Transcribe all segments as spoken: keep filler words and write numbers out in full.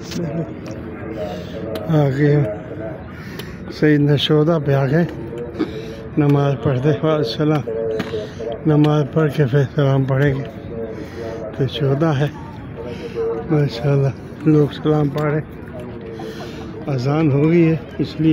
आगे सैयदना शोदा पे आ गए नमाज़ पढ़ते सलाम नमाज़ पढ़ के फिर सलाम पढ़ेंगे। तो शोदा है माशाल्लाह, लोग सलाम पढ़ रहे। अजान हो गई है इसलिए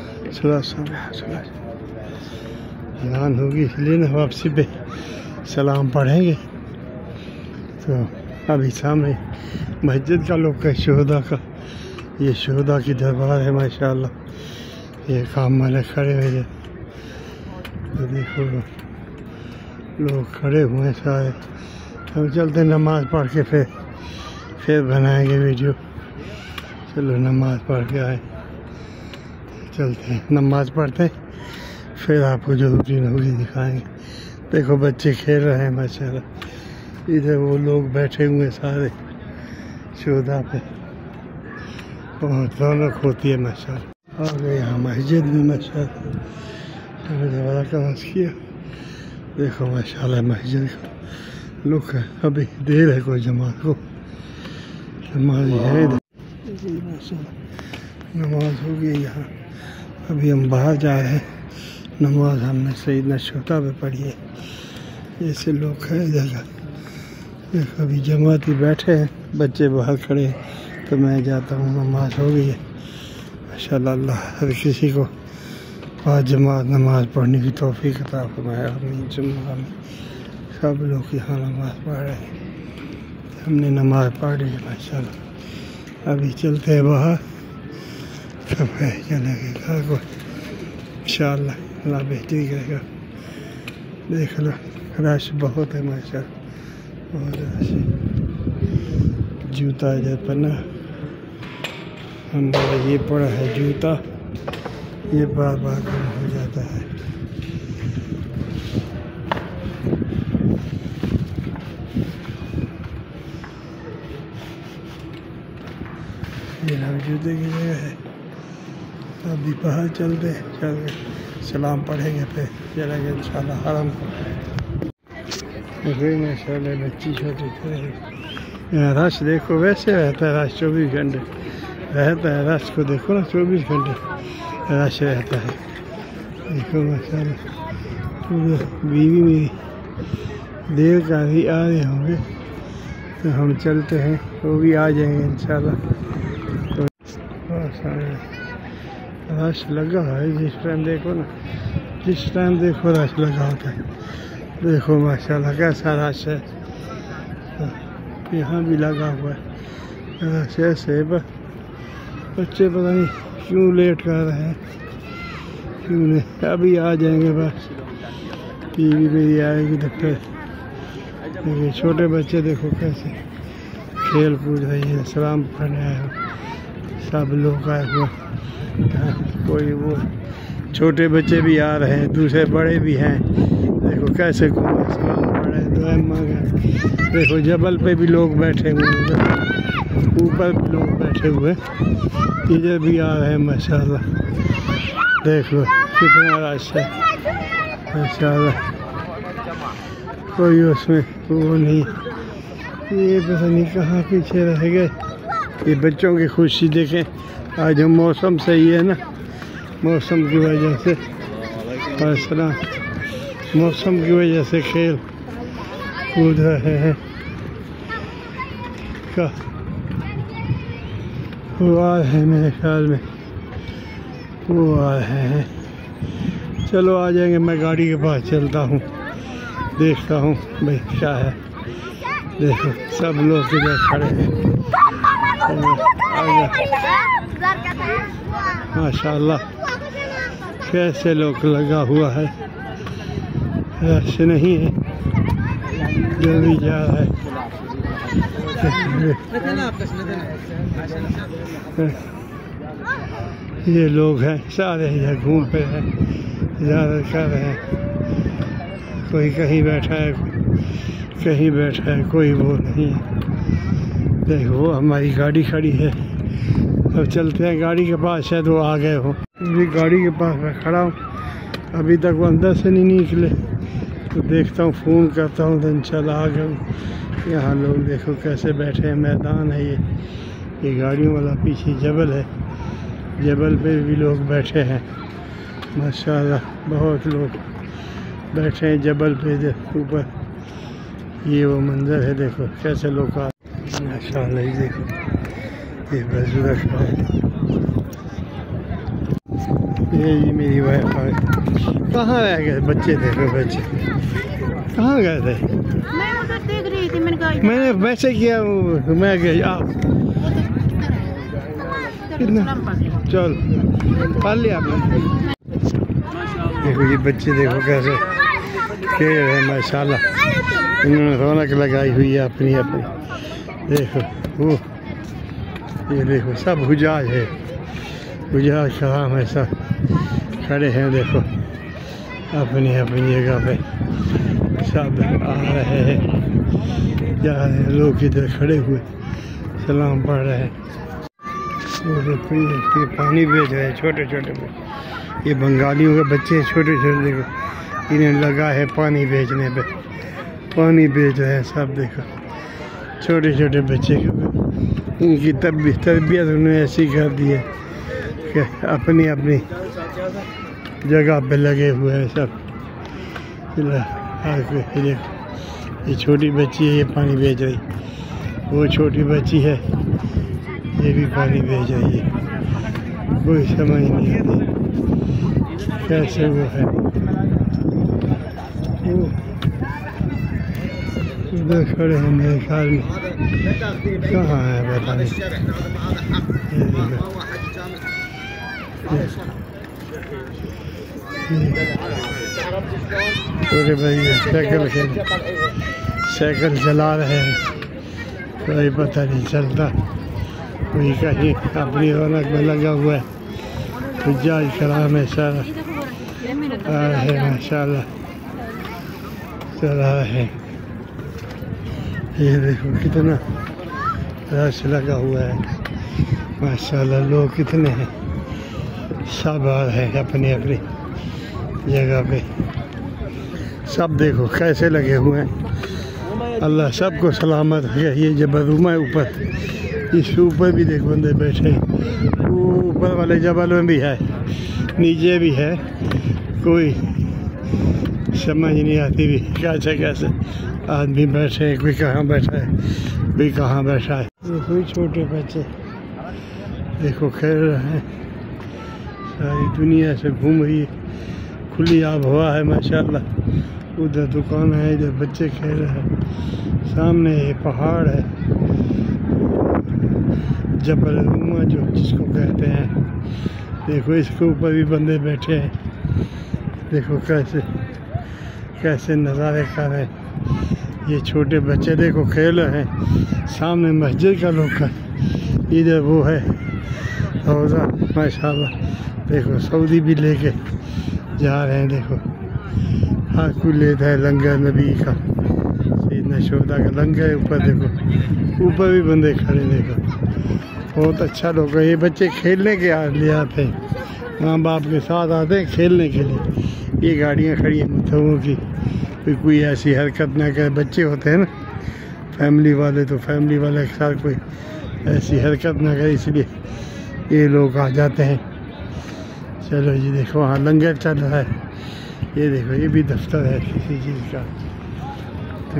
अजान होगी इसलिए ना वापसी पे सलाम पढ़ेंगे। तो अभी सामने मस्जिद का लोग का शोदा का ये शोदा की दरबार है माशाल्लाह। ये काम वाले खड़े हुए हैं, तो देखो लोग खड़े हुए हैं सारे। हम चलते नमाज़ पढ़ के फिर फिर बनाएंगे वीडियो। चलो नमाज़ पढ़ के आए, चलते हैं नमाज़ पढ़ते फिर आपको जो रूटीन होगी दिखाएंगे। देखो बच्चे खेल रहे हैं माशाल्लाह, इधर वो लोग बैठे हुए सारे शोदा पे और रौनक होती है माशाल्लाह। आ गए यहाँ मस्जिद में माशाल्लाह, ज़्यादा कमास किया। देखो माशाल्लाह मस्जिद का लुक है। अभी देर है कोई जमात को, नमाज है इधर माशाल्लाह। नमाज हो गई यहाँ, अभी हम बाहर जा रहे हैं। नमाज हमने सैयदना शोदा पे पढ़ी है। ऐसे लोग है जगह। देखो अभी जमाती बैठे हैं, बच्चे बाहर खड़े हैं, तो मैं जाता हूँ। नमाज हो गई है माशाल्लाह। अल्लाह हर किसी को पाँच जमात नमाज पढ़ने की तौफीक अता फरमाए। आमीन जुम्मा में सब लोग यहाँ नमाज पढ़ रहे हैं। हमने नमाज पढ़ ली है माशाल्लाह। अभी चलते हैं बाहर, सब है चलेंगे घर को इंशाल्लाह। अल्लाह बेहतरी करेगा। देख लो रश बहुत है माशाल्लाह, बहुत रश है। जूता इधर पन्ना हमारा ये पड़ा है जूता, ये बार बार गर्म हो जाता है। ये ना जूते की जगह है। अभी बाहर चलते चल के सलाम पढ़ेंगे फिर चलेंगे इंशाल्लाह हरम को। माशाल्लाह बच्ची छोटी यहाँ रश देखो, वैसे रहता है रश चौबीस घंटे रहता है। रश को देखो ना, चौबीस घंटे रश रहता है। देखो माशाल्लाह बीवी मेरी देर का भी आ रहे होंगे, तो हम चलते हैं, वो भी आ जाएंगे इंशाल्लाह। तो रश लगा है जिस टाइम देखो ना, जिस टाइम देखो रश लगा होता है। देखो माशाल्लाह कैसा रश है, यहाँ भी लगा हुआ है रश ऐसे। बच्चे पता नहीं क्यों लेट कर रहे हैं, क्यों नहीं, अभी आ जाएंगे बस। टीवी मेरी आएगी तो फिर देखिए छोटे बच्चे देखो कैसे खेल कूद रही है। सलाम पढ़ने आए हो सब लोग आए हुए, कोई वो छोटे बच्चे भी आ रहे हैं, दूसरे बड़े भी हैं। देखो कैसे घूमे सलाम पढ़े दुआ मांगे। देखो जबल पे भी लोग बैठे हुए हैं, ऊपर भी लोग बैठे हुए, इधर भी आ रहे हैं माशाल्लाह। देख लो कितना रश है माशाल्लाह, कोई उसमें वो नहीं। ये पता नहीं कहाँ पीछे रह गए। ये बच्चों की खुशी देखें, आज हम मौसम सही है ना, मौसम की वजह से सलाम मौसम की वजह से खेल कूद रहे हैं। क्या वो आ रहे हैं मेरे ख्याल में, वो आ रहे हैं। चलो आ जाएंगे, मैं गाड़ी के पास चलता हूँ, देखता हूँ भाई क्या है। देखो सब लोग इधर खड़े हैं, माशाल्लाह कैसे लोग लगा हुआ है। रश नहीं है, जल्दी जा रहा है। ये लोग हैं सारे इधर घूम पे हैं, ज़्यादा कर रहे हैं। कोई कहीं बैठा है, कहीं बैठा है, कोई वो नहीं है। देखो हमारी गाड़ी खड़ी है, अब चलते हैं गाड़ी के पास। शायद वो आ गए हो, अभी गाड़ी के पास मैं खड़ा हूँ, अभी तक वो अंदर से नहीं निकले। तो देखता हूँ, फ़ोन करता हूँ तो इंशाल्लाह आ गए। यहाँ लोग देखो कैसे बैठे हैं, मैदान है ये ये गाड़ियों वाला पीछे जबल है, जबल पे भी लोग बैठे हैं माशाल्लाह, बहुत लोग बैठे हैं जबल पे ऊपर। ये वो मंजर है, देखो कैसे लोग आ माशाल्लाह। ये देखो ये वजू रखा है, ये जी मेरी वाइफ आ गई। कहाँ रह गए बच्चे? देखो बच्चे कहाँ गए थे? मैं उधर देख रही थी, मैंने कहा मैंने वैसे किया, मैं गई आप कितना चल पाल लिया आपने। देखो ये बच्चे देखो कैसे खेल रहे हैं माशाल्लाह। इन्होंने रौनक लगाई हुई है अपनी अपनी। देखो वो ये देखो सब हुजाज है, हुजाज कराम है, सब खड़े हैं देखो अपनी अपनी जगह पे, सब आ रहे हैं जा रहे हैं। लोग इधर खड़े हुए सलाम पढ़ रहे हैं। वो देखो ये पानी बेच रहे हैं छोटे छोटे, ये बंगालियों के बच्चे छोटे छोटे, देखो इन्हें लगा है पानी बेचने पे, पानी बेच रहे हैं सब। देखो छोटे छोटे बच्चे के उनकी तरबियत तरबियत उन्होंने ऐसी कर दी है कि अपनी अपनी जगह पे लगे हुए हैं सब। देखो ये छोटी बच्ची है, ये पानी बेच रही, वो छोटी बच्ची है ये भी पानी बेच रही है। कोई समझ नहीं आती कैसे वो है। उधर खड़े हैं मेरे ख्याल में, कहाँ है पता नहीं। छोटे भाई साइकिल खेल साइकिल चला रहे हैं, कोई पता नहीं चलता, कोई कहीं अपनी रौनक में लगा हुआ है। हुज्जाज कराम है सारा आ रहे हैं माशाल्लाह, चला रहे हैं। ये देखो कितना रश लगा हुआ है माशाल्लाह, लोग कितने हैं, सब आ रहे हैं अपनी अपनी जगह पे। सब देखो कैसे लगे हुए हैं, अल्लाह सबको सलामत है। ये जबलुमा है ऊपर, इस ऊपर भी देखो बंदे बैठे, ऊपर वाले जबल में भी है, नीचे भी है, कोई समझ नहीं आती भी कैसे कैसे आदमी बैठे हैं, कोई कहाँ बैठा है कोई कहाँ बैठा है। देखो छोटे बच्चे देखो खेल रहे हैं, सारी दुनिया से घूम रही है, खुली आब हवा है माशाल्लाह। उधर दुकान है, इधर बच्चे खेल रहे हैं, सामने ये पहाड़ है जबलनुमा जो जिसको कहते हैं। देखो इसके ऊपर भी बंदे बैठे हैं, देखो कैसे कैसे नज़ारे कर रहे हैं। ये छोटे बच्चे देखो खेल रहे हैं, सामने मस्जिद का लोग है, इधर वो है रोज़ा माशाल्लाह। देखो सऊदी भी लेके जा रहे हैं, देखो हर कोई लेता है लंगर नबी का, सैयदना शोहदा का लंगर है ऊपर। देखो ऊपर भी बंदे खड़े, देखो बहुत अच्छा लोग है। ये बच्चे खेलने के लिए आते हैं, माँ बाप के साथ आते हैं खेलने के लिए। ये गाड़ियाँ खड़ी हैं मतों की, कोई कोई ऐसी हरकत ना करे, बच्चे होते हैं ना फैमिली वाले, तो फैमिली वाले के साथ कोई ऐसी हरकत ना करे, इसलिए ये लोग आ जाते हैं। चलो जी देखो वहाँ लंगर चल रहा है, ये देखो ये भी दफ्तर है किसी चीज़ का। तो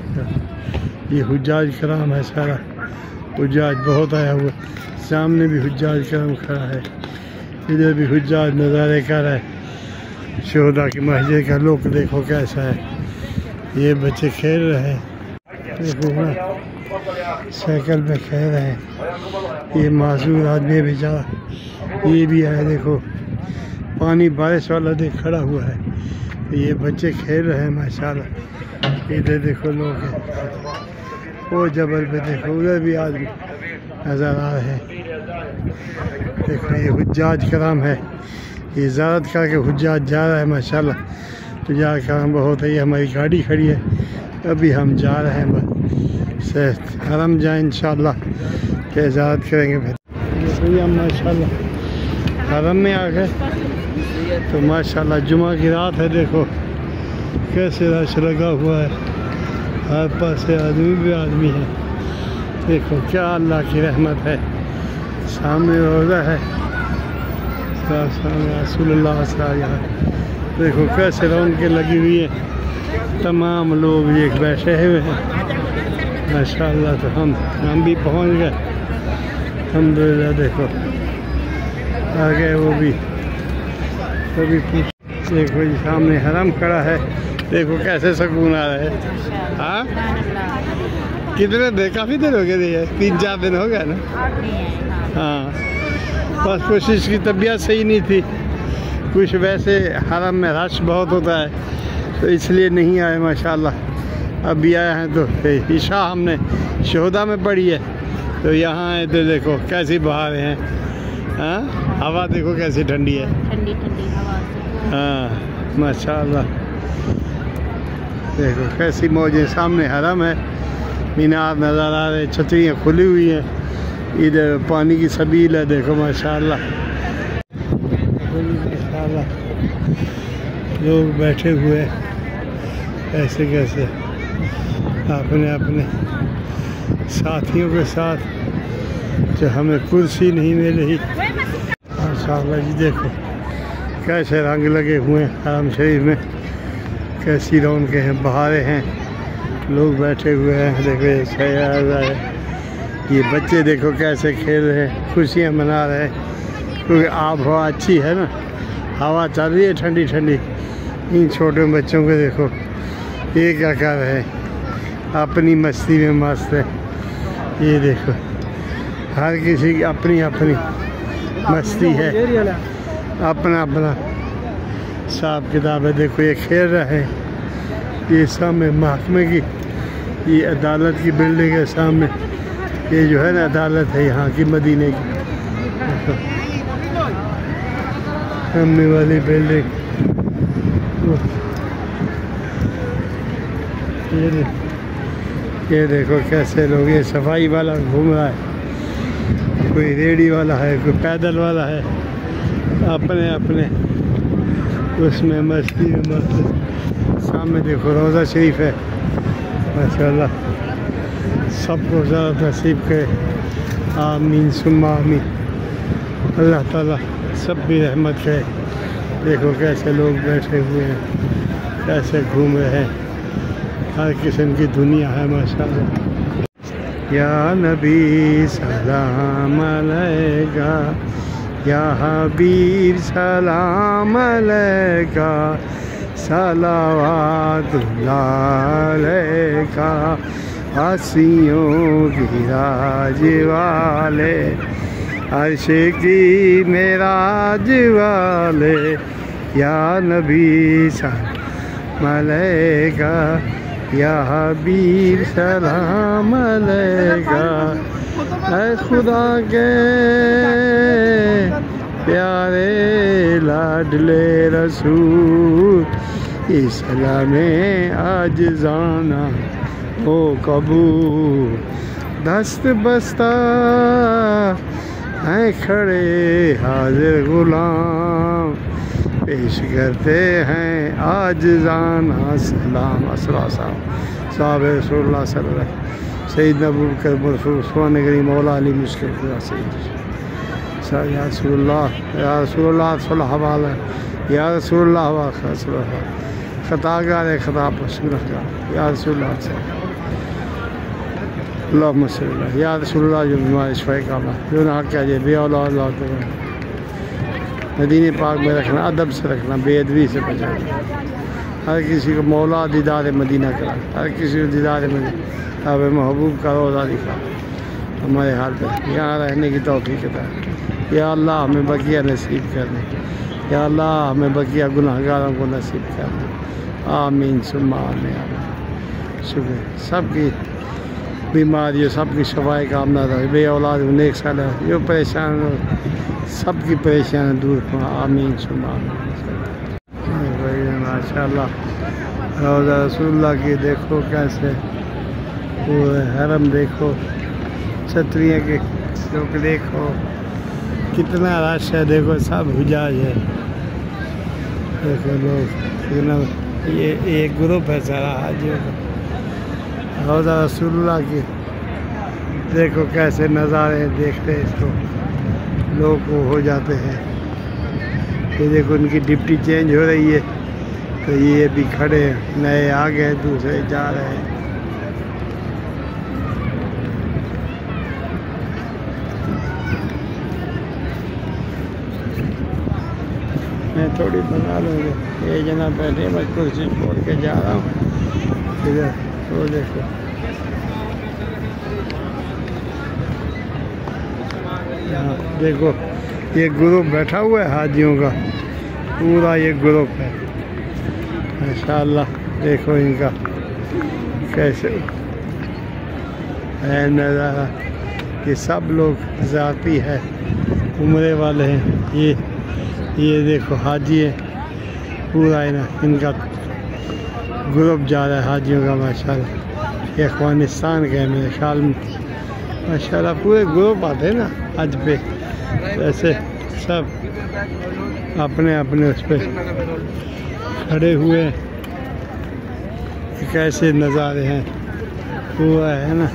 ये हुज्जाज कराम है सारा, हुज्जाज बहुत आया हुआ, सामने भी हुज्जाज कराम खड़ा है, इधर भी हुज्जाज नज़ारे कर रहा है शोहदा की मस्जिद का। लोग देखो कैसा है, ये बच्चे खेल रहे हैं, देखो ना साइकिल पे खेल रहे हैं। ये मासूर आदमी बेचारा ये भी है, देखो पानी बारिश वाला देख खड़ा हुआ है, ये बच्चे खेल रहे हैं माशाल्लाह। इधर देखो लोग हैं, वो जबल पे देखो उधर भी आदमी नज़र आ रहे हैं। देखो ये हुज्जाज कराम है, ये ज़्यारत करके हुज्जाज जा रहा है माशाल्लाह। हुज्जाज कराम बहुत है। ये हमारी गाड़ी खड़ी है, अभी हम जा रहे हैं, बस हरम जाए इंशाल्लाह के ज़्यारत करेंगे। फिर देखो हम माशाल्लाह हरम में आ गए, तो माशाल्लाह जुमा की रात है, देखो कैसे रश लगा हुआ है, हर पास से आदमी भी आदमी है। देखो क्या अल्लाह की रहमत है। सामने रोज़ा है, सामने रसूलुल्लाह यहाँ देखो कैसे रौनकें लगी हुई है, तमाम लोग ये बैठे हुए हैं माशाअल्लाह। तो हम हम भी पहुँच गए अल्हम्दुलिल्लाह। देखो आ गए वो भी वो भी देखो जी सामने हरम खड़ा है, देखो कैसे सुकून आ रहा है। हाँ कितने देर काफ़ी देर हो गए, तीन चार दिन हो गए ना। हाँ बस कुछ इसकी तबीयत सही नहीं थी, कुछ वैसे हरम में रश बहुत होता है तो इसलिए नहीं आए माशाल्लाह। अभी आए हैं तो ईशा हमने शोहदा में पढ़ी है तो यहाँ आए तो देखो कैसी बहारें हैं। हाँ हवा देखो कैसी ठंडी है, ठंडी ठंडी हवा। हाँ माशाल्लाह देखो कैसी मौजें। सामने हरम है, मीनार नज़र आ रहे, छतरियाँ खुली हुई हैं, इधर पानी की सबील है। देखो माशाल्लाह माशाल्लाह लोग बैठे हुए ऐसे कैसे अपने अपने साथियों के साथ, जो हमें कुर्सी नहीं मिल रही माशाल्लाह जी। देखो कैसे रंग लगे हुए हैं हरम शरीफ में, कैसी रौनकें हैं, बहारें हैं, लोग बैठे हुए हैं। देखो ये सयारा है, ये बच्चे देखो कैसे खेल रहे हैं, खुशियाँ मना रहे हैं क्योंकि आब हवा अच्छी है ना, हवा चल रही है ठंडी ठंडी। इन छोटे बच्चों को देखो ये क्या कर रहे हैं, अपनी मस्ती में मस्त है। ये देखो हर किसी की अपनी अपनी मस्ती है, अपना अपना हिसाब किताब है। देखो ये खेल रहे हैं, ये सामने महकमे की, ये अदालत की बिल्डिंग है सामने, ये जो है ना अदालत है यहाँ की मदीने की। सामने वाली बिल्डिंग ये दे, ये देखो कैसे लोग, ये सफाई वाला घूम रहा है, कोई रेडी वाला है, कोई पैदल वाला है, अपने अपने उसमें मस्ती में मस्त। सामने देखो रोज़ा शरीफ है माशाल्लाह, सबको ज़्यादा नसीब करे, आमीन सुम्मा आमीन। अल्लाह ताला सब भी रहमत करे। देखो कैसे लोग बैठे हुए हैं, कैसे घूम रहे हैं, हर किस्म की दुनिया है माशाल्लाह। या नबी सलाम अलैका, या हबीब सलाम अलैका, सलावातुल्लाह अलैका, आसियों की राज वाले, अर्श की मेराज वाले, या नबी सलाम अलैका, या हबीब सलाम अलैका। ऐ खुदा के प्यारे लाडले रसूल, इस सलामे आज जाना हो कबूल। दस्त बस्ता हैं खड़े हाजिर गुलाम, पेश करते हैं आज जाना सलाम। असला साहब रसूलुल्लाह सल्लल्लाहु अलैहि वसल्लम, सैयदना अबू बकर उस्मान गनी मौला अली मुश्किल खुदा सैयद या रसूलुल्लाह, या रसूलुल्लाह सल्लल्लाहु अलैहि, या रसूलुल्लाह व खतागार खता पसंद, या रसूलुल्लाह अल्लाहुम्मा सल्ली या रसूलुल्लाह, जो बीमार शफाए कामला, जो ना क्या जे बे औलाद मदीने पाक में रखना, अदब से रखना, बेअदबी से बचाना। हर किसी को मौला दीदार मदीना करा, हर किसी को दीदार मदीना, अब महबूब का रोज़ा दिखा हमारे हाल पर, यहाँ रहने की तौफीक अता। या अल्लाह हमें बकिया नसीब कर दे, या अल्लाह हमें बकिया गुनाहगारों को नसीब कर दे, आमीन सुम्मा आमीन। शुक्र सबकी बीमारियों सबकी शफाए कामना रहे, बे औलाद नेक साल जो परेशान हो सबकी परेशानी दूर हो, आमीन सुम्मा आमीन। माशाल्लाह रोज़ा रसूलुल्लाह की देखो कैसे पूरे हरम देखो, छतरियाँ के लोग देखो कितना रश है, देखो सब हुजाज है, देखो लोग कितना, ये एक ग्रुप है सारा हाजियों का। रोज़ा रसूलुल्लाह की देखो कैसे नज़ारे हैं, देखते हैं इसको, लोग वो हो जाते हैं। ये देखो उनकी डिप्टी चेंज हो रही है, तो ये भी खड़े हैं, नए आ गए, दूसरे जा रहे हैं। मैं थोड़ी बना लूँगी, ये जना बैठे, मैं कुर्सी छोड़ के जा रहा हूँ इधर। वो देखो यहाँ देखो, ये ग्रुप बैठा हुआ है हाजियों का, पूरा ये ग्रुप है माशाल्लाह। देखो इनका कैसे है नज़ारा। ये सब लोग ज़ाती है, उम्रे वाले हैं। ये ये देखो हाजी है, पूरा है ना, इनका ग्रुप जा रहा है हाजियों का माशाल्लाह। ये अफगानिस्तान का है मेरे ख्याल में माशाल्लाह। पूरे ग्रुप आते हैं ना हज पे, ऐसे सब अपने अपने उस पर खड़े हुए। कैसे नज़ारे हैं, हुआ है ना,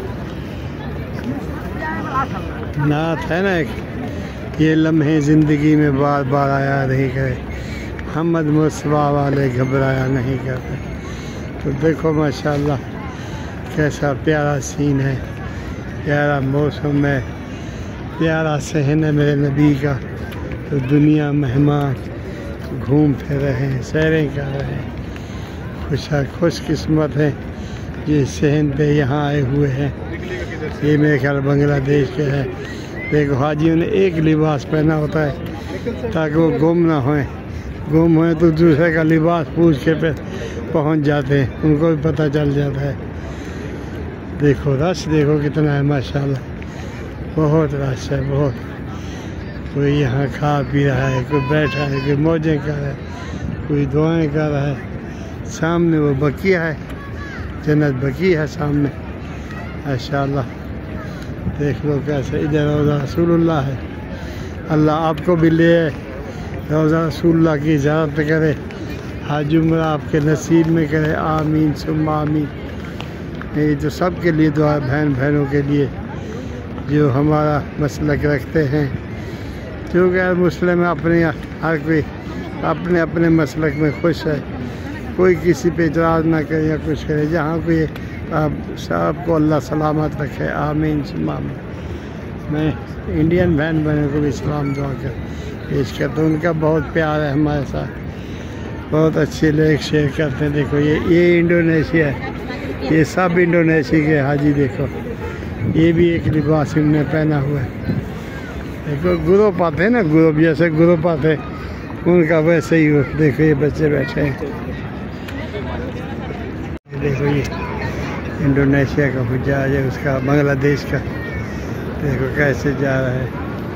नात है ना एक, ये लम्हे ज़िंदगी में बार बार आया नहीं करे, मोहम्मद मुस्तफा वाले घबराया नहीं करते। तो देखो माशाल्लाह कैसा प्यारा सीन है, प्यारा मौसम है, प्यारा सहन है मेरे नबी का। तो दुनिया मेहमान घूम फिर रहे हैं, सैरें कर रहे हैं, खुश खुशकिस्मत हैं ये सहन पे यहाँ आए हुए हैं। ये मेरे ख्याल बांग्लादेश के है। देखो हाजियों ने एक लिबास पहना होता है ताकि वो गुम ना होए, गुम होए तो दूसरे का लिबास पूछ के पे पहुँच जाते हैं, उनको भी पता चल जाता है। देखो रश देखो कितना है माशाल्लाह, बहुत रश है बहुत। कोई यहाँ खा पी रहा है, कोई बैठा है, कोई मौजें कर रहा है, कोई दुआएं कर रहा है। सामने वो बकिया है, जन्नत बकी है सामने माशाल्लाह। देख लो कैसे, इधर रोज़ा रसूलुल्लाह है। अल्लाह आपको भी ले रोज़ा रसूलुल्लाह की इजाज़त करे, हाज उम्र आपके नसीब में करे, आमीन सुम्मा आमीन। ये तो सब के लिए दुआ, बहन बहनों के लिए जो हमारा मसलक रखते हैं, क्योंकि यार मुस्लिम अपने हर कोई अपने अपने मसलक में खुश है, कोई किसी पे इतराज़ ना करे या कुछ करे। जहाँ कोई आप सबको अल्लाह सलामत रखे, आमीन सुम्मा आमीन। मैं इंडियन बहन बहनों को भी सलाम दुआ कर पेश करता हूँ, उनका बहुत प्यार है हमारे साथ, बहुत अच्छे लोग शेयर करते हैं। देखो ये ये इंडोनेशिया है, ये सब इंडोनेशिया के हाजी। देखो ये भी एक लिबास इन्होंने पहना हुआ है। देखो ग्रुप आते हैं ना, ग्रुप जैसे ग्रुप आते उनका वैसे ही हो। देखो ये बच्चे बैठे हैं, देखो ये इंडोनेशिया का हुज्जाज है, उसका बांग्लादेश का। देखो कैसे जा रहा है,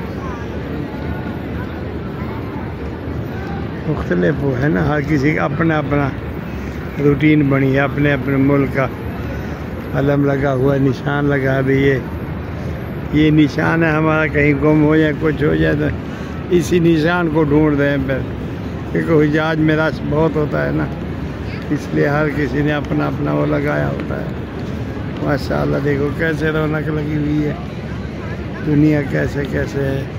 मुख्तलिफ वो है ना, हर किसी का अपना अपना रूटीन बनी है, अपने अपने मुल्क का अलम लगा हुआ, निशान लगा है। भाई ये ये निशान है हमारा, कहीं गुम हो जाए कुछ हो जाए तो इसी निशान को ढूंढ रहे हैं फिर, क्योंकि हुज्जाज में रश बहुत होता है ना, इसलिए हर किसी ने अपना अपना वो लगाया होता है माशाल्लाह। देखो कैसे रौनक लगी हुई है, दुनिया कैसे कैसे है।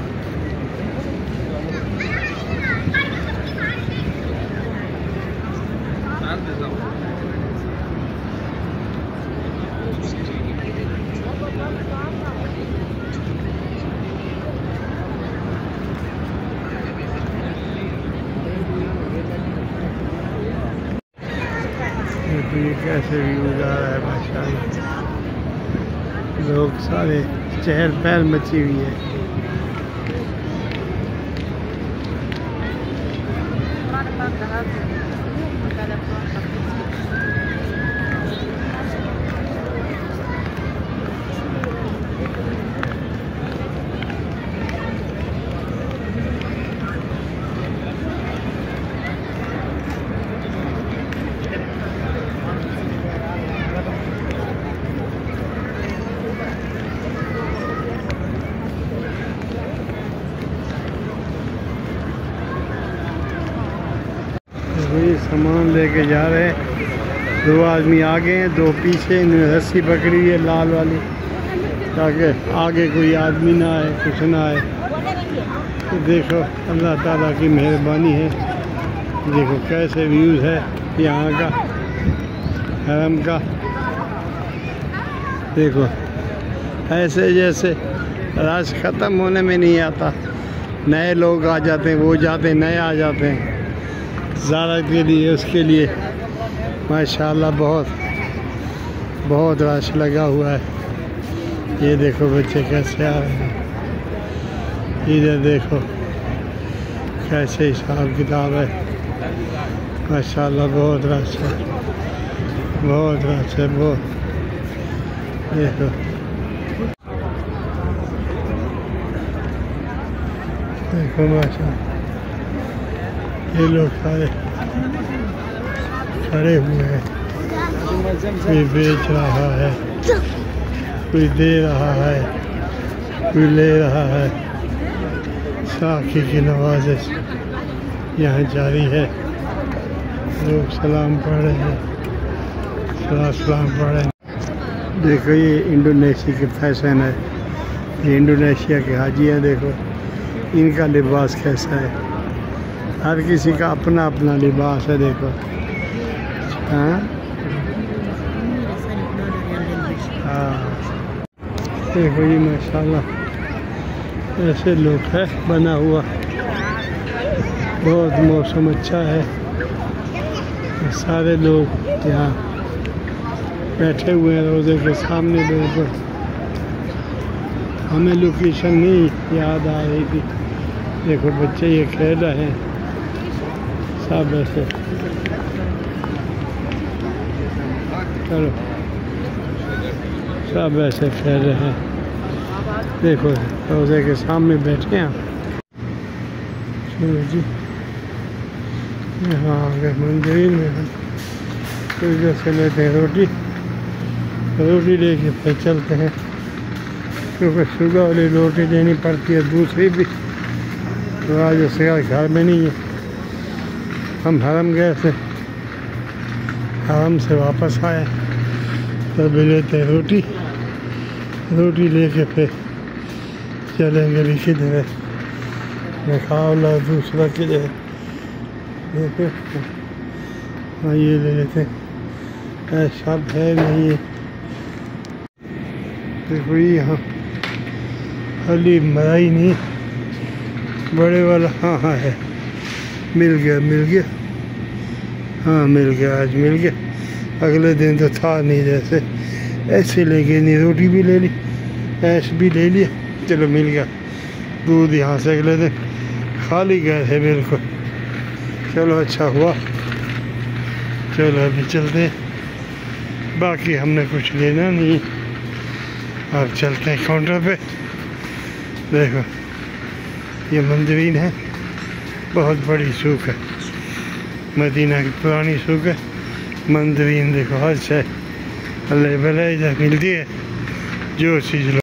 ये कैसे व्यू जा रहा है माशाल्लाह, लोग सारे चहल पहल मची हुई है। ये सामान लेके जा रहे हैं, दो आदमी आगे हैं दो पीछे, इन्होंने रस्सी पकड़ी हुई है लाल वाली, ताकि आगे कोई आदमी ना आए, कुछ ना आए। तो देखो अल्लाह ताला की मेहरबानी है। देखो कैसे व्यूज़ है यहाँ का, हरम का। देखो ऐसे जैसे राज ख़त्म होने में नहीं आता, नए लोग आ जाते हैं, वो जाते हैं, नए आ जाते हैं। ज़्यारत के लिए उसके लिए माशाल्लाह बहुत बहुत रश लगा हुआ है। ये देखो बच्चे कैसे आ रहे हैं, इधर देखो कैसे हिसाब किताब है। माशाल्लाह बहुत रश है, बहुत रश है, बहुत। देखो देखो माशाल्लाह ये लोग सारे खड़े हुए हैं, कोई बेच रहा है, कोई दे रहा है, कोई ले रहा है। साकी की नवाज़िश यहाँ जारी है, लोग सलाम पढ़ रहे हैं, सलाम सलाम पढ़ रहे हैं। देखो ये इंडोनेशिया के फैशन है, ये इंडोनेशिया के हाजी हैं। देखो इनका लिबास कैसा है, हर किसी का अपना अपना लिबास है। देखो हाँ हाँ देखो ये माशाल्लाह ऐसे लोग है बना हुआ, बहुत मौसम अच्छा है। सारे लोग यहाँ बैठे हुए हैं रोज़े के सामने। बिल्कुल हमें लोकेशन नहीं याद आ रही थी। देखो बच्चे ये खेल रहे हैं सब ऐसे। चलो सब ऐसे खेल रहे हैं। देखो रोज़े के सामने बैठे हैं। चलो जी यहाँ आगे मंदिर में हम तो इधर से लेते हैं रोटी, रोटी लेके फिर चलते हैं, क्योंकि सुबह वाली रोटी देनी पड़ती है, दूसरी भी तो आज उसका घर में नहीं है। हम हरम गए थे, हरम से वापस आए तो भी लेते हैं रोटी, रोटी लेके फिर चलेंगे भी किधर है, मैं खाओ ला दूसरा किधर है। देखो हाँ ये ले लेते हैं, ऐसा है नहीं है। देखो यहाँ खाली मलाई नहीं, बड़े वाला हाँ हाँ है, मिल गया मिल गया हाँ मिल गया, आज मिल गया। अगले दिन तो था नहीं, जैसे ऐसे ले गए नहीं, रोटी भी ले ली, ऐश भी ले लिया, चलो मिल गया। दूध यहाँ से अगले दिन खाली गए थे बिल्कुल। चलो अच्छा हुआ, चलो अभी चलते हैं, बाकी हमने कुछ लेना नहीं। अब चलते हैं काउंटर पे। देखो ये मंदिरीन है, बहुत बड़ी सूक है, मदीना की पुरानी सूक है। मंदिरीन देखो हर शय अवेलेबल है, इधर मिलती है जो चीज़